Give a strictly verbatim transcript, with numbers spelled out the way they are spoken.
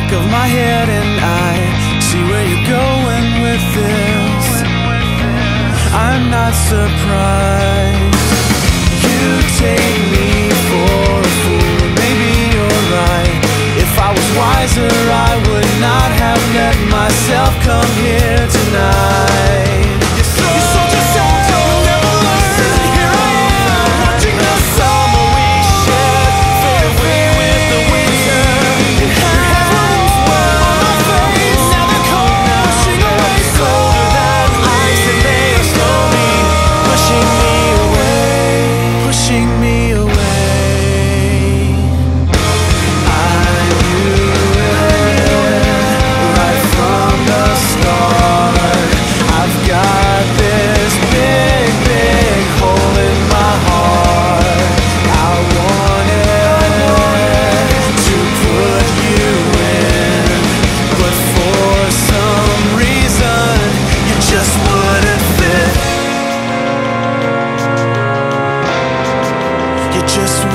back of my head and I see where you're going with this. I'm not surprised. You take me for a fool, maybe you're right. If I was wiser, I would not have let myself come here tonight. You sold yourself to never learn. Here I am, watching the summer we shared fade away with the winter. Your hands were on my face, now they're cold, pushing away, colder than ice, and they are slowly pushing me away, pushing me away. Just